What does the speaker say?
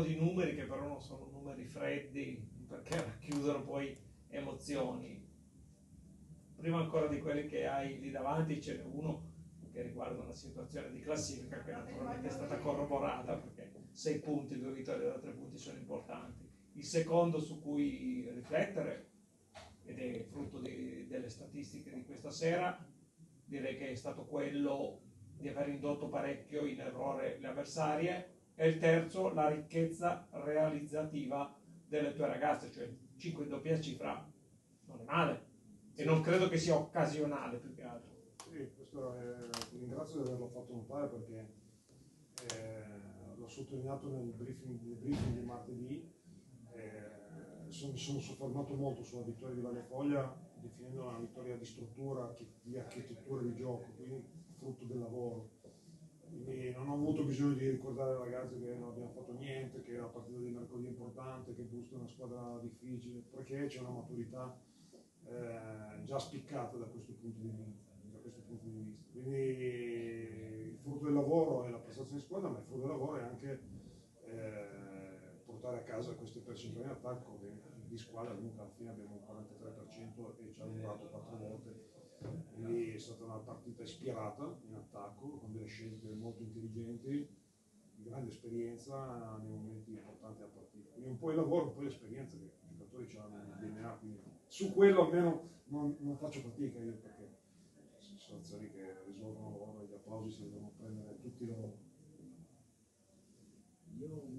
di numeri che però non sono numeri freddi, perché racchiudono poi emozioni. Prima ancora di quelli che hai lì davanti ce n'è uno che riguarda una situazione di classifica che naturalmente è stata corroborata, perché 6 punti, 2 vittorie da 3 punti sono importanti. Il secondo su cui riflettere, ed è frutto delle statistiche di questa sera, direi che è stato quello di aver indotto parecchio in errore le avversarie, e il terzo, la ricchezza realizzativa delle tue ragazze, cioè 5 in doppia cifra non è male, e non credo che sia occasionale più che altro. Sì, questo ti ringrazio di averlo fatto notare, perché l'ho sottolineato nel briefing di martedì. Mi sono soffermato molto sulla vittoria di Valle Foglia, definendo una vittoria di struttura, di architettura di gioco, quindi frutto del lavoro. Quindi non ho avuto bisogno di ricordare ai ragazzi che non abbiamo fatto niente, che la partita di mercoledì è importante, che Busto è una squadra difficile, perché c'è una maturità già spiccata da questo punto di vista. Quindi il frutto del lavoro è la prestazione di squadra, ma il frutto del lavoro è anche portare a casa queste percentuali in attacco, che di squadra comunque alla fine abbiamo un 43% e ci ha lavorato 4 volte. Quindi è stata una partita ispirata in attacco, con delle scelte molto intelligenti, di grande esperienza nei momenti importanti della partita. Quindi un po' il lavoro, un po' l'esperienza che i giocatori hanno nel DNA, quindi su quello almeno non faccio fatica io, perché sono situazioni che risolvono loro, e gli applausi si devono prendere tutti loro. Io